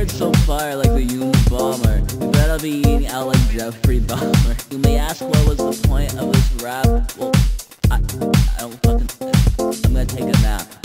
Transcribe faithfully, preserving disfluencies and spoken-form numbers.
words so fire like the Unabomber. You better be eating out like Jeffrey Dahmer. You may ask what was the point of this rap. Well, I, I don't fucking. I'm gonna take a nap.